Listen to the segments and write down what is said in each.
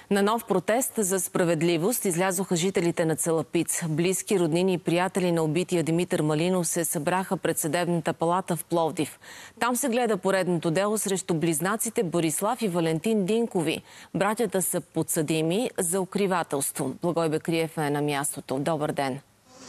На нов протест за справедливост излязоха жителите на Цалапиц. Близки, роднини и приятели на убития Димитър Малинов се събраха пред съдебната палата в Пловдив. Там се гледа поредното дело срещу близнаците Борислав и Валентин Динкови. Братята са подсъдими за укривателство. Благой Бекриев е на мястото. Добър ден!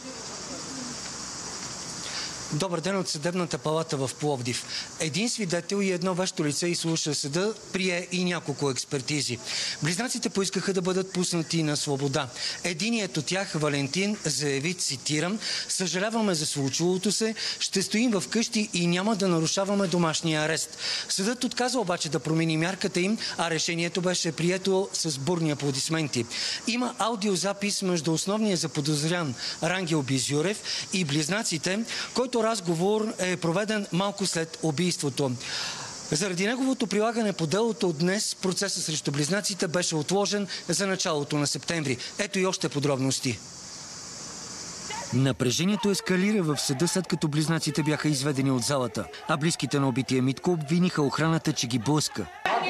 Добър ден от съдебната палата в Пловдив. Един свидетел и едно вещо лице изслуша съда, прие и няколко експертизи. Близнаците поискаха да бъдат пуснати на свобода. Единият от тях, Валентин, заяви, цитирам: "Съжаляваме за случилото се, ще стоим в къщи и няма да нарушаваме домашния арест." Съдът отказа обаче да промени мярката им, а решението беше прието с бурни аплодисменти. Има аудиозапис между основния заподозрян Рангел Бизюрев и близнаците, който разговор е проведен малко след убийството. Заради неговото прилагане по делото днес процесът срещу близнаците беше отложен за началото на септември. Ето и още подробности. Напрежението ескалира в съда, след като близнаците бяха изведени от залата, а близките на убития Митко обвиниха охраната, че ги блъска.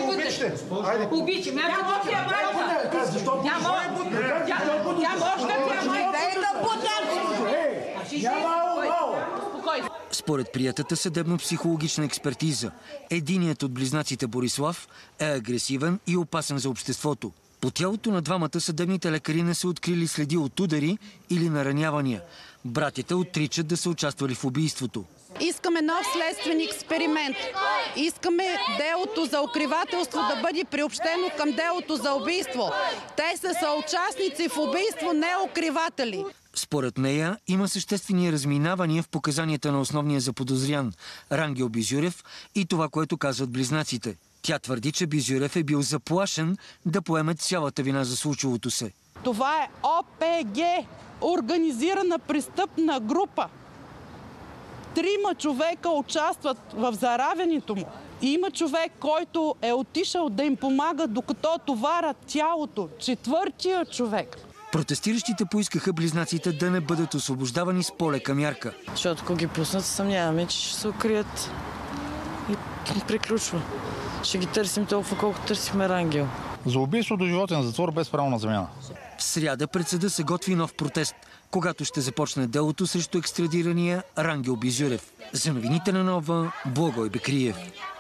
Според приятата съдебно-психологична експертиза, единият от близнаците Борислав е агресивен и опасен за обществото. По тялото на двамата съдебните лекари не са открили следи от удари или наранявания. Братята отричат да са участвали в убийството. Искаме нов следствен експеримент. Искаме делото за укривателство да бъде приобщено към делото за убийство. Те са съучастници в убийство, не укриватели. Според нея има съществени разминавания в показанията на основния заподозрян Рангел Бизюрев и това, което казват близнаците. Тя твърди, че Бизюрев е бил заплашен да поеме цялата вина за случилото се. Това е ОПГ, организирана престъпна група. 3 човека участват в заравянето му. И има човек, който е отишъл да им помага, докато товарят тялото. 4-тия човек. Протестиращите поискаха близнаците да не бъдат освобождавани с по-лека мярка. Защото ако ги пуснат, съмняваме, че ще се укрият и приключва. Ще ги търсим толкова, колко търсихме Рангел. За убийство до животен затвор без право на замяна. В сряда пред съда се готви нов протест, когато ще започне делото срещу екстрадирания Рангел Бизюрев. За новините на Нова, Благой Бекриев.